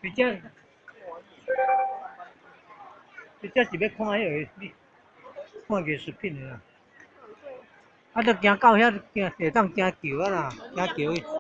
真正是要看迄个，看艺术品的啦。啊，着行到遐，会当行桥啊啦，行桥。